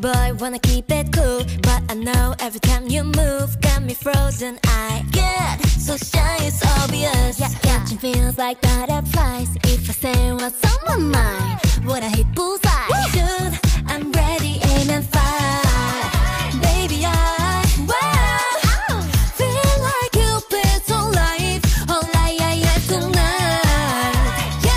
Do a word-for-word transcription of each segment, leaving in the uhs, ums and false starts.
boy, wanna keep it cool, but I know every time you move got me frozen. I get so shy, it's obvious. Yeah, catching feels like butterflies. If I say what's on my mind, would I hit bullseye? Shoot, I'm ready, aim and fire. Baby, I wow, feel like Cupid's on life. All I yeah tonight, yeah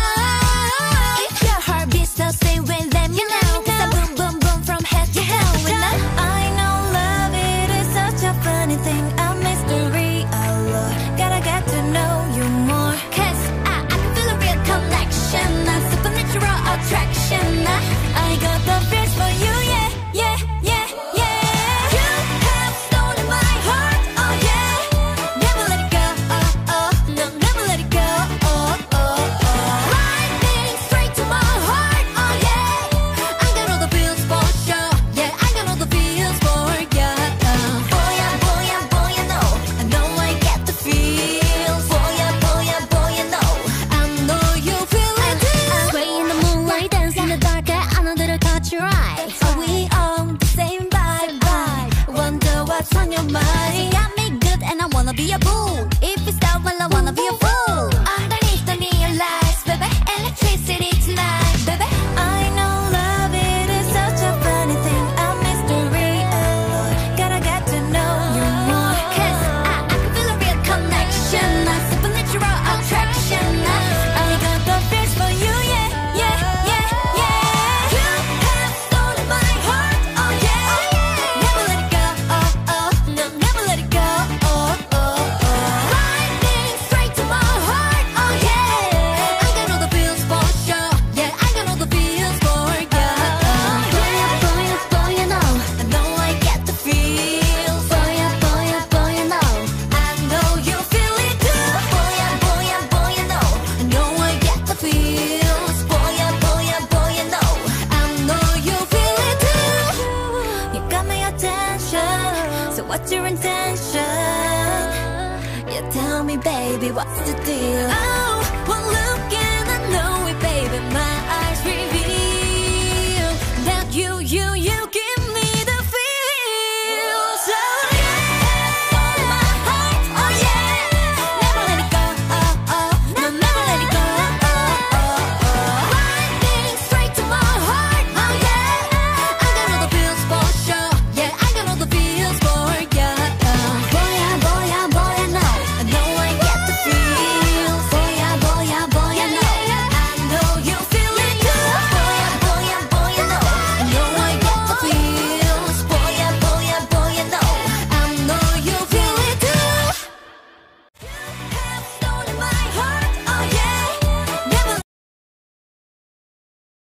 tonight. If your heart beats the same way, let me know. Cause I boom boom boom from head to toe. I know love, it is such a funny thing, a mystery. Oh Lord, gotta get to know you more. Cause I, I can feel a real connection, a supernatural attraction. I, I got the feels for you, yeah, yeah, yeah, yeah. You have stolen my heart, oh yeah. Never let it go, oh oh, no, never let it go, oh oh oh. Lightning straight to my heart, oh yeah. I got all the feels for sure, yeah, I got all the feels for ya. Boy, yeah, boy, yeah, boy, you know, I know I get the feels. Boy, yeah, boy, yeah, boy, you know, I know you feel it too. Sway in the moonlight, dance in the dark, I know that I caught your eye. Are we on the same vibe? vibe? Wonder what's on your mind. You got me good and I wanna be a fool. If it's down, well I wanna be a fool. Underneath the neon lights, baby, electricity tonight, baby. I know love, it is such a funny thing, a mystery. Oh Lord, gotta get to know you more. Cause I, I can feel a real connection, a supernatural attraction. I, I got the feels for you, yeah, yeah, yeah, yeah. You have stolen my heart, oh yeah. Never let it go, oh oh, no, never let it go, oh oh oh. Lightning straight to my heart, oh yeah. I got all the feels for sure, yeah, I got all the feels for ya. Boy, yeah, boy, yeah, boy, you know, I know I get the feels. Boy, yeah, boy, yeah, boy, you know, I know you feel it too. Boy, yeah, boy, yeah, boy, you know, I know I get the feels. Boy, yeah, boy, yeah, boy, you know, I know you feel it too. You got my attention, so what's your intention? Yeah, tell me, baby, what's the deal? Oh,